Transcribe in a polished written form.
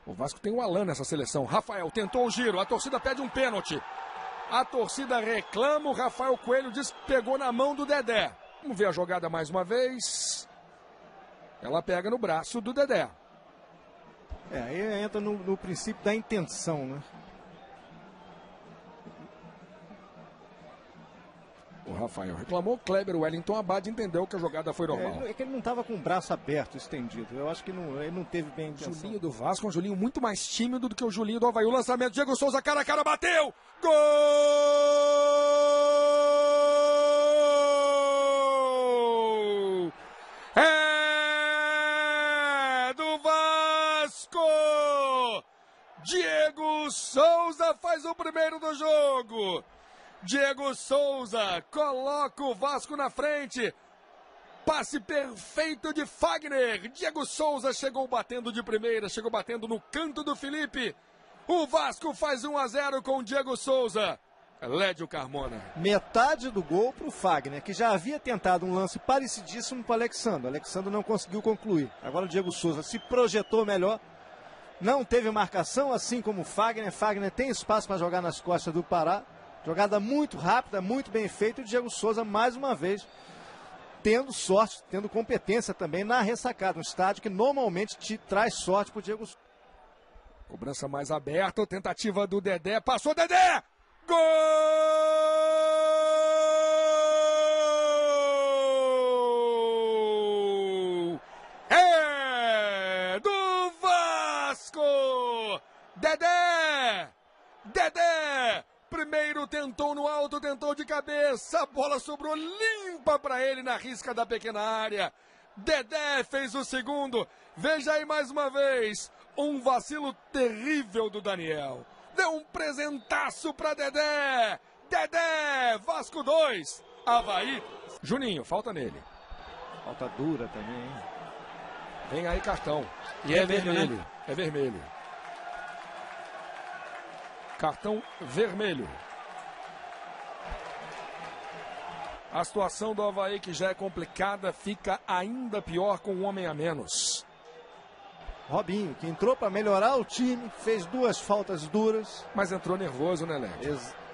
O Vasco tem o Alan nessa seleção. Rafael tentou o giro, a torcida pede um pênalti. A torcida reclama, o Rafael Coelho diz que pegou na mão do Dedé. Vamos ver a jogada mais uma vez. Ela pega no braço do Dedé. Aí entra no princípio da intenção, né? O Rafael reclamou, Kleber Wellington Abad entendeu que a jogada foi normal. É que ele não estava com o braço aberto, estendido. Eu acho que ele não teve bem a intenção. Julinho do Vasco é um Julinho muito mais tímido do que o Julinho do Avaí. O lançamento, Diego Souza, cara a cara, bateu! Gol! É do Vasco! Diego Souza faz o primeiro do jogo. Diego Souza coloca o Vasco na frente. Passe perfeito de Fagner. Diego Souza chegou batendo de primeira, chegou batendo no canto do Felipe. O Vasco faz 1-0 com o Diego Souza. Lédio Carmona. Metade do gol para o Fagner, que já havia tentado um lance parecidíssimo para o Alexandre. O Alexandre não conseguiu concluir. Agora o Diego Souza se projetou melhor. Não teve marcação, assim como o Fagner. Fagner tem espaço para jogar nas costas do Pará. Jogada muito rápida, muito bem feita. E o Diego Souza, mais uma vez, tendo sorte, tendo competência também na ressacada. Um estádio que normalmente te traz sorte para o Diego Souza. Cobrança mais aberta, tentativa do Dedé. Passou, Dedé! Gol! É do Vasco! Dedé! Dedé! Primeiro tentou no alto, tentou de cabeça, a bola sobrou limpa para ele na risca da pequena área. Dedé fez o segundo. Veja aí mais uma vez, um vacilo terrível do Daniel. Deu um presentaço para Dedé. Dedé, Vasco 2, Avaí. Juninho, falta nele. Falta dura também, hein? Vem aí cartão. E é vermelho, né? É vermelho. Cartão vermelho. A situação do Avaí, que já é complicada, fica ainda pior com um homem a menos. Robinho, que entrou para melhorar o time, fez 2 faltas duras. Mas entrou nervoso, né, Léo?